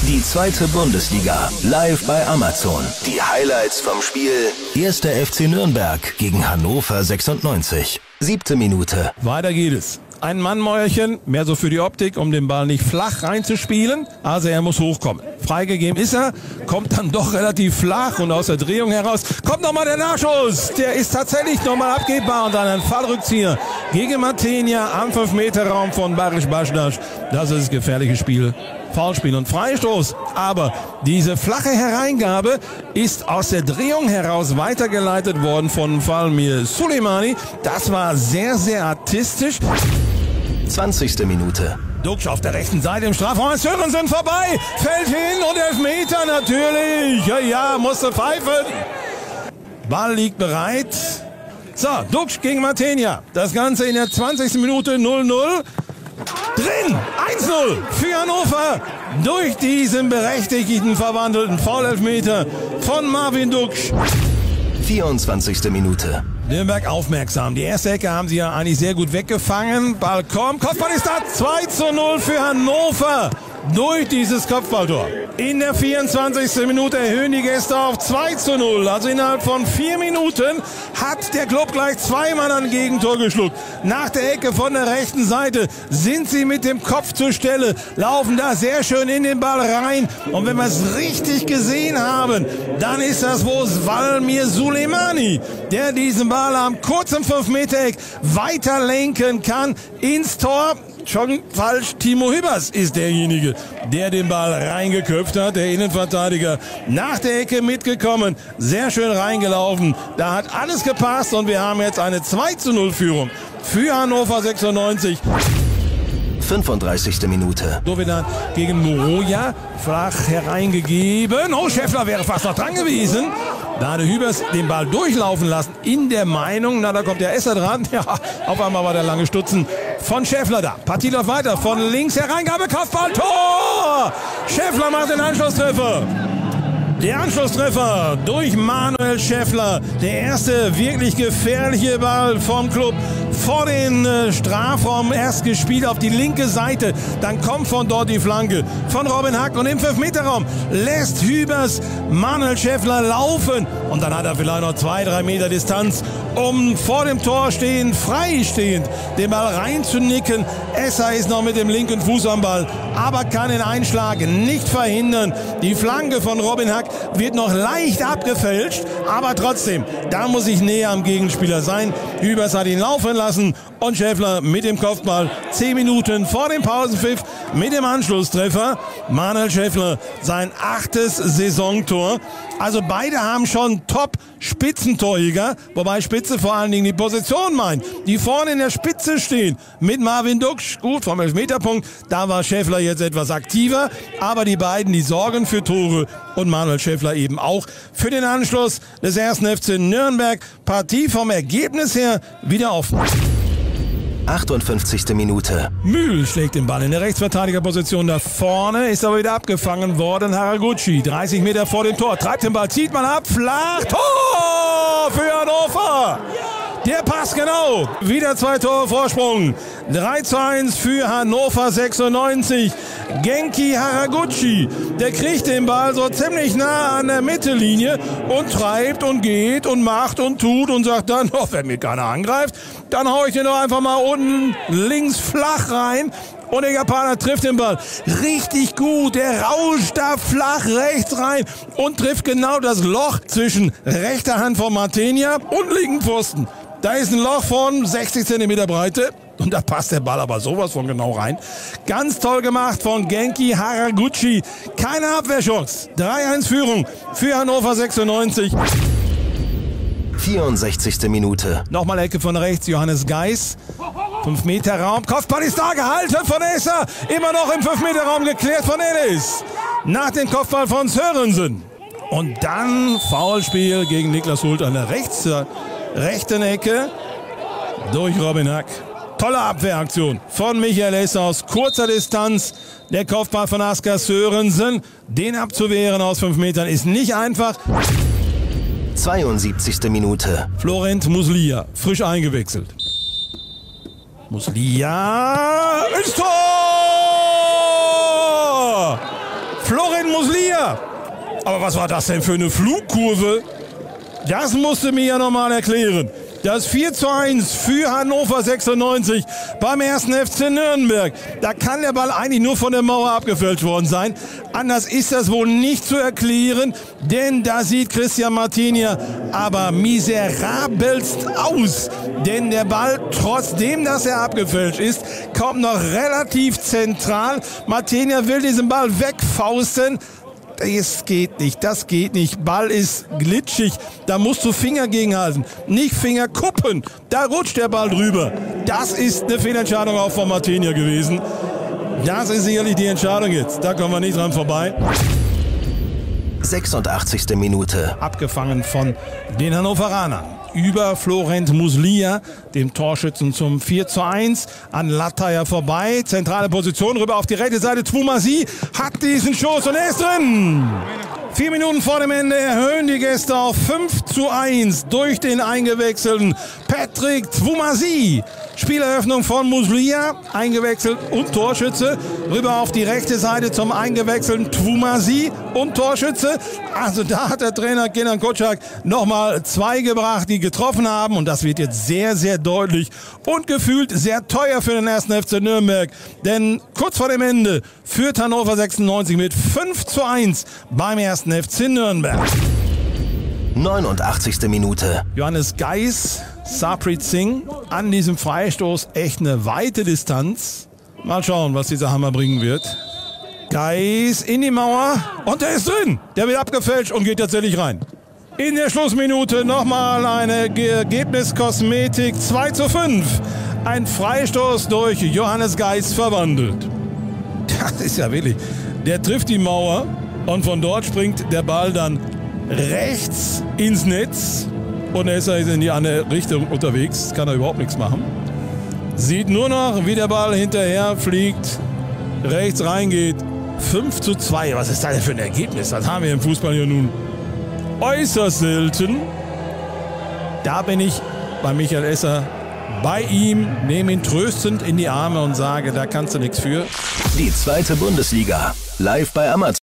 Die zweite Bundesliga, live bei Amazon. Die Highlights vom Spiel 1. FC Nürnberg gegen Hannover 96. 7. Minute. Weiter geht es. Ein Mannmäuerchen, mehr so für die Optik, um den Ball nicht flach reinzuspielen. Also er muss hochkommen. Freigegeben ist er, kommt dann doch relativ flach und aus der Drehung heraus kommt nochmal der Nachschuss. Der ist tatsächlich nochmal abgebbar und dann ein Fallrückzieher gegen Matenia am 5-Meter-Raum von Barisch Baschdasch. Das ist das gefährliche Spiel. Foulspiel und Freistoß. Aber diese flache Hereingabe ist aus der Drehung heraus weitergeleitet worden von Falmir Suleimani. Das war sehr, sehr artistisch. 20. Minute. Duksch auf der rechten Seite im Strafraum. Sörensen vorbei. Fällt hin und Elfmeter natürlich. Ja, musste pfeifen. Ball liegt bereit. So, Duksch gegen Matenia. Das Ganze in der 20. Minute 0-0. Drin! 1-0 für Hannover durch diesen berechtigten verwandelten Foul-Elfmeter von Marvin Duksch. 24. Minute. Nürnberg aufmerksam. Die erste Ecke haben sie ja eigentlich sehr gut weggefangen. Ball kommt. Kopfball ist da. 2-0 für Hannover durch dieses Kopfballtor. In der 24. Minute erhöhen die Gäste auf 2-0. Also innerhalb von 4 Minuten hat der Club gleich zweimal ein Gegentor geschluckt. Nach der Ecke von der rechten Seite sind sie mit dem Kopf zur Stelle, laufen da sehr schön in den Ball rein. Und wenn wir es richtig gesehen haben, dann ist das wohl Falmir Suleimani, der diesen Ball am kurzen 5-Meter-Eck weiterlenken kann ins Tor. Schon falsch, Timo Hübers ist derjenige, der den Ball reingeköpft hat. Der Innenverteidiger nach der Ecke mitgekommen, sehr schön reingelaufen. Da hat alles gepasst und wir haben jetzt eine 2-0-Führung für Hannover 96. 35. Minute. Dovedan gegen Moroja, flach hereingegeben. Oh, Schäffler wäre fast noch dran gewesen. Da hatte Hübers den Ball durchlaufen lassen, in der Meinung, na da kommt der Esser dran. Ja, auf einmal war der lange Stutzen von Schäffler da. Partie läuft weiter, von links Hereingabe, Kopfball, Tor! Schäffler macht den Anschlusstreffer. Der Anschlusstreffer durch Manuel Schäffler. Der erste wirklich gefährliche Ball vom Club vor den Strafraum. Erst gespielt auf die linke Seite. Dann kommt von dort die Flanke von Robin Hack. Und im 5-Meter-Raum lässt Hübers Manuel Schäffler laufen. Und dann hat er vielleicht noch 2-3 Meter Distanz, um vor dem Tor freistehend den Ball reinzunicken. Esser ist noch mit dem linken Fuß am Ball, aber kann den Einschlag nicht verhindern. Die Flanke von Robin Hack wird noch leicht abgefälscht, aber trotzdem, da muss ich näher am Gegenspieler sein. Hübers hat ihn laufen lassen und Schäffler mit dem Kopfball 10 Minuten vor dem Pausenpfiff mit dem Anschlusstreffer. Manuel Schäffler sein 8. Saisontor. Also beide haben schon Top-Spitzentorjäger, wobei Spitze vor allen Dingen die Position meint, die vorne in der Spitze stehen mit Marvin Duksch. Gut, vom Elfmeterpunkt, da war Schäffler jetzt etwas aktiver, aber die beiden, die sorgen für Tore und Manuel Schäffler eben auch für den Anschluss des 1. FC Nürnberg. Partie vom Ergebnis her wieder offen. 58. Minute. Mühl schlägt den Ball in der Rechtsverteidigerposition da vorne, ist aber wieder abgefangen worden. Haraguchi, 30 Meter vor dem Tor, treibt den Ball, zieht man ab, flach, Tor für Hannover! Der passt genau. Wieder 2 Tore Vorsprung. 3-1 für Hannover 96. Genki Haraguchi, der kriegt den Ball so ziemlich nah an der Mittellinie und treibt und geht und macht und tut und sagt dann, oh, wenn mir keiner angreift, dann hau ich den doch einfach mal unten links flach rein. Und der Japaner trifft den Ball richtig gut. Der rauscht da flach rechts rein und trifft genau das Loch zwischen rechter Hand von Matenia und linken Pfosten. Da ist ein Loch von 60 cm Breite und da passt der Ball aber sowas von genau rein. Ganz toll gemacht von Genki Haraguchi. Keine Abwehrchance. 3-1 Führung für Hannover 96. 64. Minute. Nochmal Ecke von rechts, Johannes Geis. 5-Meter-Raum. Kopfball ist da, gehalten von Esser. Immer noch im 5-Meter-Raum geklärt von Ellis. Nach dem Kopfball von Sörensen. Und dann Foulspiel gegen Niklas Hult an der rechten Ecke durch Robin Hack. Tolle Abwehraktion von Michael Esser aus kurzer Distanz. Der Kopfball von Askar Sörensen. Den abzuwehren aus 5 Metern ist nicht einfach. 72. Minute. Florent Muslia, frisch eingewechselt. Muslia ins Tor! Florent Aber was war das denn für eine Flugkurve? Das musst du mir ja nochmal erklären. Das 4:1 für Hannover 96 beim 1. FC Nürnberg. Da kann der Ball eigentlich nur von der Mauer abgefälscht worden sein. Anders ist das wohl nicht zu erklären, denn da sieht Christian Martinia aber miserabelst aus. Denn der Ball, trotzdem dass er abgefälscht ist, kommt noch relativ zentral. Martinia will diesen Ball wegfausten. Das geht nicht. Ball ist glitschig, da musst du Finger gegenhalten, nicht Finger kuppen. Da rutscht der Ball drüber. Das ist eine Fehlentscheidung auch von Martinia gewesen. Das ist sicherlich die Entscheidung jetzt. Da kommen wir nicht dran vorbei. 86. Minute. Abgefangen von den Hannoveranern. Über Florent Muslia, dem Torschützen zum 4:1, an Lattayer vorbei. Zentrale Position, rüber auf die rechte Seite. Twumasi hat diesen Schuss und er ist drin. 4 Minuten vor dem Ende erhöhen die Gäste auf 5:1 durch den eingewechselten Patrick Twumasi. Spieleröffnung von Muslia, eingewechselt und Torschütze. Rüber auf die rechte Seite zum eingewechselten Twumasi und Torschütze. Also da hat der Trainer Kenan Kocak nochmal 2 gebracht, die getroffen haben. Und das wird jetzt sehr, sehr deutlich und gefühlt sehr teuer für den 1. FC Nürnberg. Denn kurz vor dem Ende führt Hannover 96 mit 5:1 beim 1. FC Nürnberg. 89. Minute. Johannes Geis, Sarpreet Singh an diesem Freistoß echt eine weite Distanz. Mal schauen, was dieser Hammer bringen wird. Geis in die Mauer und der ist drin. Der wird abgefälscht und geht tatsächlich rein. In der Schlussminute nochmal eine Ergebniskosmetik 2:5. Ein Freistoß durch Johannes Geis verwandelt. Das ist ja wirklich. Der trifft die Mauer und von dort springt der Ball dann rechts ins Netz und er ist in die andere Richtung unterwegs, kann er überhaupt nichts machen. Sieht nur noch, wie der Ball hinterher fliegt, rechts reingeht. 5:2, was ist das denn für ein Ergebnis? Das haben wir im Fußball ja nun äußerst selten. Da bin ich bei Michael Esser bei ihm, nehme ihn tröstend in die Arme und sage, da kannst du nichts für. Die 2. Bundesliga, live bei Amazon.